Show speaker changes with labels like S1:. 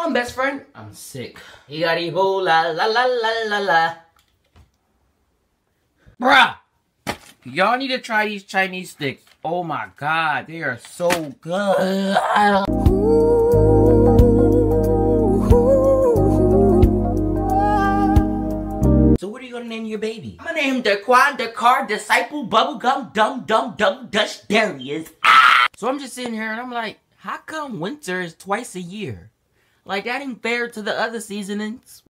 S1: on, best friend? I'm sick. He got Ebola, la la la la la. Bruh! Y'all need to try these Chinese sticks. Oh my god, they are so good. So what are you gonna name your baby? I'm gonna name him Daquan, Dakar, Disciple, Bubblegum, Dum Dum Dum Dutch Darius. Ah! So I'm just sitting here and I'm like, how come winter is twice a year? Like, that ain't fair to the other seasonings.